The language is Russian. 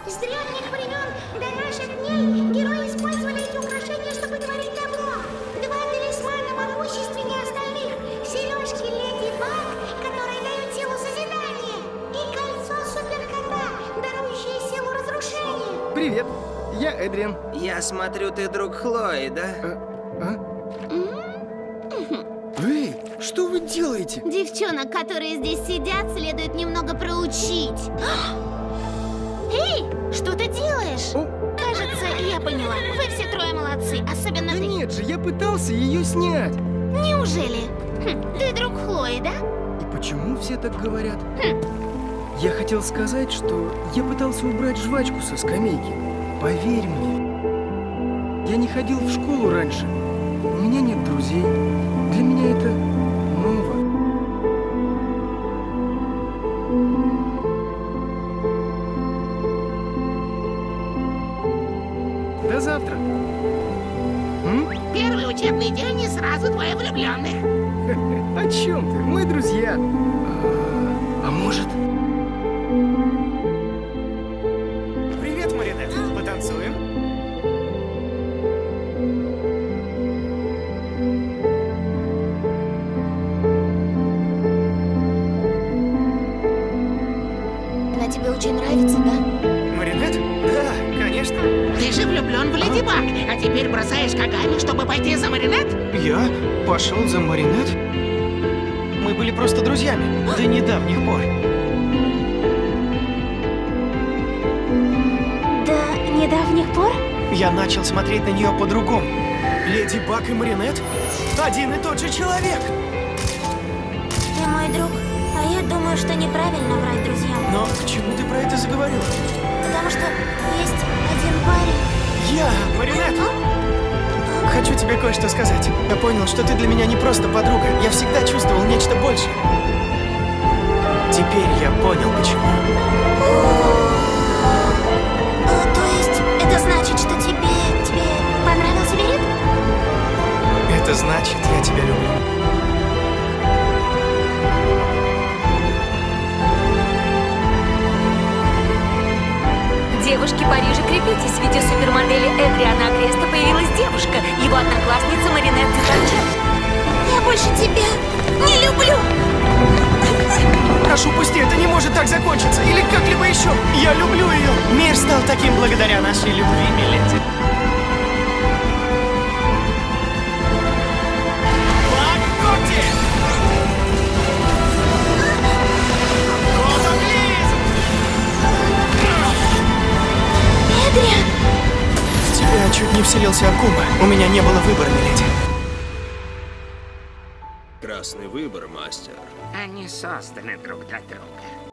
С древних времен до наших дней герои использовали эти украшения, чтобы творить добро. Два талисмана могущественнее остальных. Сережки Леди Баг, которые дают силу созидания, и кольцо Суперкота, дарующее силу разрушения. Привет, я Эдриан. Я смотрю, ты друг Хлои, да? Эй, что вы делаете? Девчонок, которые здесь сидят, следует немного проучить. Эй, что ты делаешь? Кажется, я поняла. Вы все трое молодцы, особенно Да ты. нет же, я пытался ее снять. Неужели? Ты друг Хлои, да? И почему все так говорят? Я хотел сказать, что я пытался убрать жвачку со скамейки. Поверь мне. Я не ходил в школу раньше. У меня нет друзей. Для меня это ново. До завтра. Первый учебный день и сразу двое влюбленных. О чем ты? Мы друзья. А может? Привет, Маринет. Потанцуем? Она тебе очень нравится, да? Маринет? Да, конечно. Ты же влюблен в Леди Баг, а теперь бросаешь Кагами, чтобы пойти за Маринет? Я пошел за Маринет? Мы были просто друзьями до недавних пор. До недавних пор? Я начал смотреть на нее по-другому. Леди Баг и Маринет — один и тот же человек. Ты мой друг, а я думаю, что неправильно врать друзьям. Но к чему ты про это заговорила? Потому что есть один парень. Я, Маринет! Хочу тебе кое-что сказать. Я понял, что ты для меня не просто подруга. Я всегда чувствовал нечто большее. Теперь я понял, почему. То есть, это значит, что тебе понравился Берет? Это значит, я тебя люблю. Девушки Парижа, крепитесь, ведь у супермодели Эдриана Акреста появилась девушка, его одноклассница Маринет Дютанче. Я больше тебя не люблю. Прошу, пусти, это не может так закончиться. Или как-либо еще. Я люблю ее. Мир стал таким благодаря нашей любви, миледи. Баг, когти! Эдриан! В тебя чуть не вселился Акума. У меня не было выбора, миледи. Красный выбор, мастер. Они созданы друг для друга.